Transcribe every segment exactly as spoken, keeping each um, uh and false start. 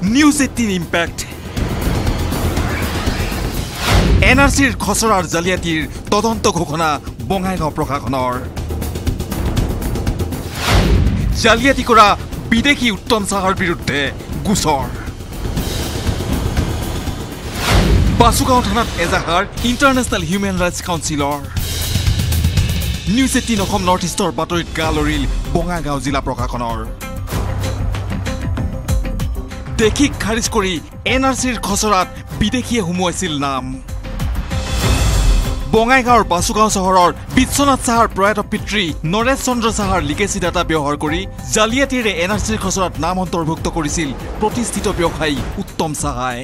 news eighteen impact N R চিৰ খচৰাৰ জালিয়াতিৰ তদন্ত ঘোষণা বঙাইগাঁও প্ৰশাসনৰ জালিয়াতি কৰা বিদেশী উত্তম চাহাৰ বিৰুদ্ধে গোচৰ বাসুগাঁও থানাত এজাহাৰ ইণ্টাৰনেশ্যনেল হিউমেন ৰাইটছ কাউন্সিলৰ নিউজ এইটিন অসম নৰ্থ ইষ্টৰ বাতৰিত গা লৰিল বঙাইগাঁও জিলা প্ৰশাসনৰ দেখিক খাৰিজ কৰি এন আৰ চিৰ খচৰাত বিদেশীয়ে সুমুৱাইছিল নাম বঙাইগাঁৱৰ বাসুগাঁও চহৰৰ বিশ্বনাথ চাহাৰ প্ৰয়াত পিতৃ নৰেশ চন্দ্ৰ চাহাৰ লিগেচি ডাটা ব্যৱহাৰ কৰি জালিয়াতিৰে এন আৰ চিৰ খচৰাত নাম অন্তৰ্ভুক্ত কৰিছিল প্ৰতিষ্ঠিত ব্যৱসায়ী উত্তম চাহাই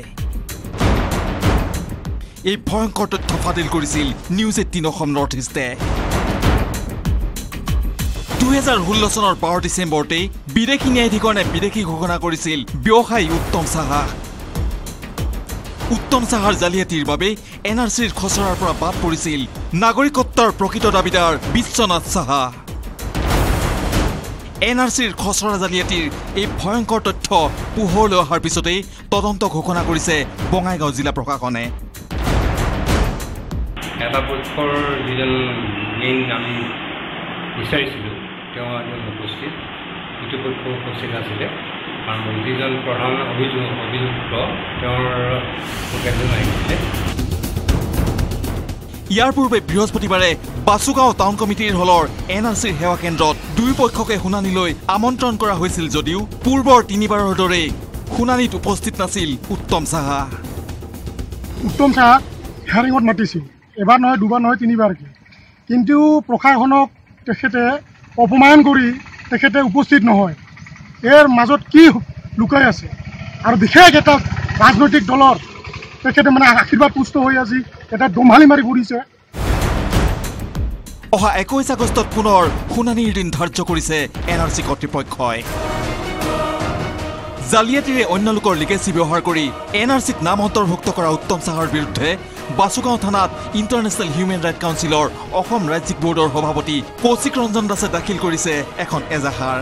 এই ভয়ংকৰ তথ্য ফাদিল কৰিছিল নিউজ এইটিন অসম নৰ্থ ইষ্টে দুহেজাৰ ষোল্ল চনৰ বাৰ ডিচেম্বৰতে বিদেশী ন্যায়াধীকৰণে বিদেশী ঘোষণা কৰিছিল ব্যৱসায়ী উত্তম চাহা উত্তম চাহাৰ জালিয়াতিৰ বাবে এন আৰ চিৰ খচৰাৰ পৰা বাদ পৰিছিল নাগৰিকত্বৰ প্ৰকৃত দাবীদাৰ বিশ্বনাথ চাহা এন আৰ চিৰ খচৰা জালিয়াতিৰ এই ভয়ংকৰ তথ্য পোহৰলৈ অহাৰ পিছতেই তদন্ত ঘোষণা কৰিছে বঙাইগাঁও জিলা প্ৰশাসনে এটা পক্ষৰ যিজন মেইন আমি বিচাৰিছিলোঁ তেওঁ এজন উপস্থিত ইটো পক্ষ উপস্থিত আছিলে কাৰণ যিজন প্ৰধান অভিযোগ অভিযুক্ত তেওঁৰ এজন আহিছিলে ইয়াৰ পূৰ্বে বৃহস্পতিবাৰে বাসুগাঁও টাউন কমিটিৰ হলৰ এন আৰ চিৰ সেৱা কেন্দ্ৰত দুই পক্ষকে শুনানিলৈ আমন্ত্ৰণ কৰা হৈছিল যদিও পূৰ্বৰ তিনিবাৰৰ দৰে শুনানিত উপস্থিত নাছিল উত্তম চাহা উত্তম চাহা হেয়াৰিঙত মাতিছিল এবাৰ নহয় দুবাৰ নহয় তিনিবাৰকৈ কিন্তু প্ৰশাসনক তেখেতে অপমান কৰি তেখেতে উপস্থিত নহয় এর মাজত কি লুকাই আছে আৰু বিশেষ এটা ৰাজনৈতিক দলৰ তেখেতে মানে আশীৰ্বাদ পুষ্ট হৈ আজি এটা দমহালি মাৰি ফুৰিছে অহা একৈশ আগষ্টত পুনৰ শুনানিৰ দিন ধাৰ্য কৰিছে এন আৰ চি কৰ্তৃপক্ষই জালিয়াতিৰে অন্য লোকৰ লিগেচি ব্যৱহাৰ কৰি এন আৰ চিত নাম অন্তৰ্ভুক্ত কৰা উত্তম চাহাৰ বিৰুদ্ধে বাসুগাঁও থানাত ইণ্টাৰনেশ্যনেল হিউমেন ৰাইট কাউন্সিলৰ অসম ৰাজ্যিক বোৰ্ডৰ সভাপতি কৌশিক ৰঞ্জন দাসে দাখিল কৰিছে এখন এজাহাৰ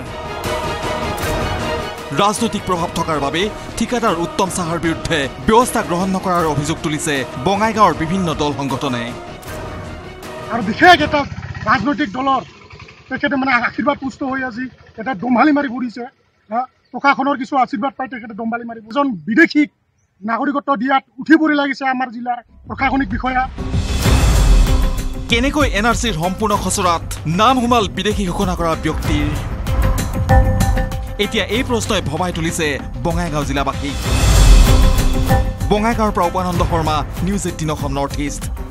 ৰাজনৈতিক প্ৰভাৱ থকাৰ বাবে ঠিকাদাৰ উত্তম চাহাৰ বিৰুদ্ধে ব্যৱস্থা গ্ৰহণ নকৰাৰ অভিযোগ তুলিছে বঙাইগাঁৱৰ বিভিন্ন দল সংগঠনে আৰু বিশেষ এটা ৰাজনৈতিক দলৰ তেখেতে মানে আশীৰ্বাদ পুষ্ট হৈ আজি এটা দমহালি মাৰি ফুৰিছে প্ৰশাসনৰ কিছু আশীৰ্বাদ পাই তেখেতে দমহালি মাৰি এজন বিদেশীক নাগৰিকত্ব দিয়াত উঠি পৰি লাগিছে আমাৰ জিলাৰ প্ৰশাসনিক বিষয়া কেনেকৈ এন আৰ চিৰ সম্পূৰ্ণ খচৰাত নাম সোমাল বিদেশী ঘোষণা কৰা ব্যক্তিৰ এতিয়া এই প্ৰশ্নই ভবাই তুলিছে বঙাইগাঁও জিলাবাসীক বঙাইগাঁৱৰ পৰা Upananda Sharma news eighteen Assam north east